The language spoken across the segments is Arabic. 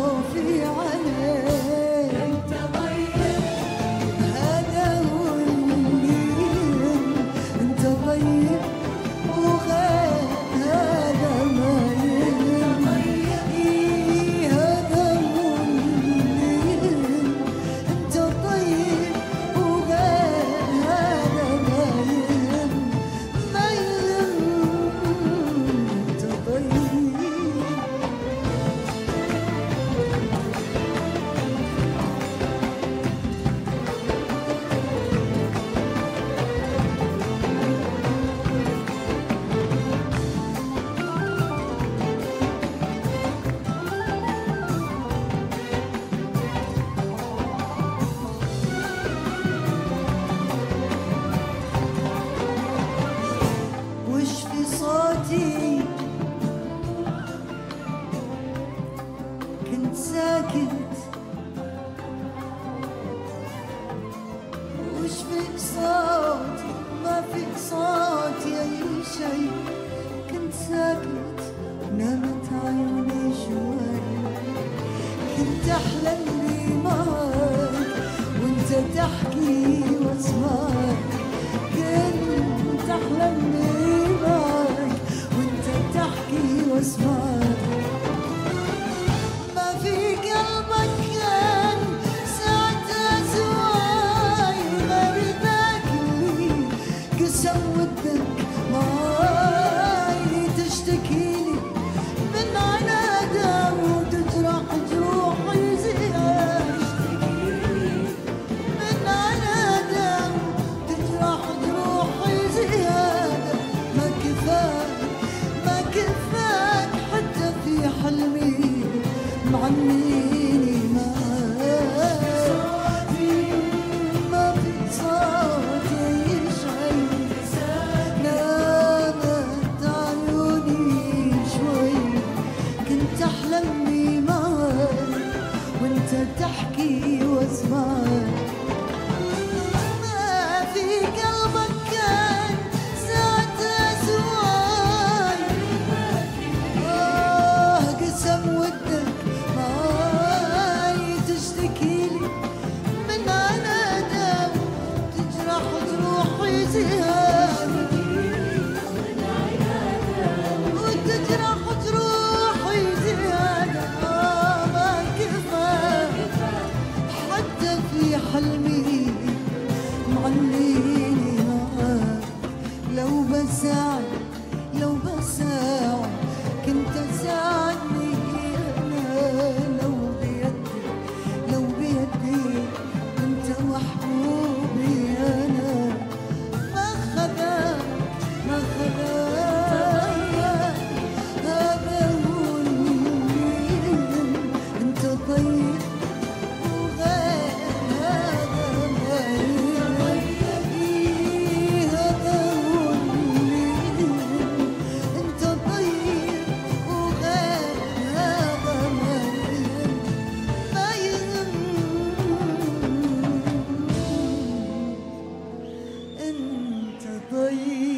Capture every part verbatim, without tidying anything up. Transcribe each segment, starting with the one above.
خوفي عليك. انت طيب هذا هو اللي انت طيب وغير هذا ما يهم. إيه هذا هو اللي انت طيب وغير هذا ما يهم ما يهم. انت طيب وش في صوتي كنت ساكت. وش في صوتي ما في صوتي أي شي. كنت ساكت نامت عيوني شوي. كنت أحلم لي معك وانت تحكي واسمعك. كنت أحلم لي معك وانت تحكي واسمعك. ما في قلبك كان ساعتها سواي غير ذاك اللي قسم ودك معاي. تشتكيني من عناده وتجرح جروحي زيادة. من عناده تجرح جروحي زيادة. ما كفاك ما كفاك حتى في حلمي معنيني معاك. ما في صوتي شي نامت عيوني شوي. كنت أحلم لي معاك وانت تحكي واسمعك. ما في قلبك كان ساعتها سواي آه قسم ودك معاي. تشتكيلي من عناده تجرح جروحي زيادة. وتجرح جروحي زيادة. آه ما كفاك حتى في حلمي معليني معاك. لو بساعد لو بساعد كنت أساعدني أنا. لو بيدي لو بيدي أنت محبوبي أنا. ما خذاك ما خذاك هذا هو اللي أنت طيب وغير هذا ما يهم. إيه هذا هو اللي أنت طيب وغير هذا ما يهم ما يهم. أنت طيب.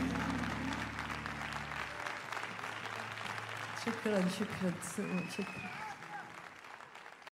شكرا شكرا شكرا.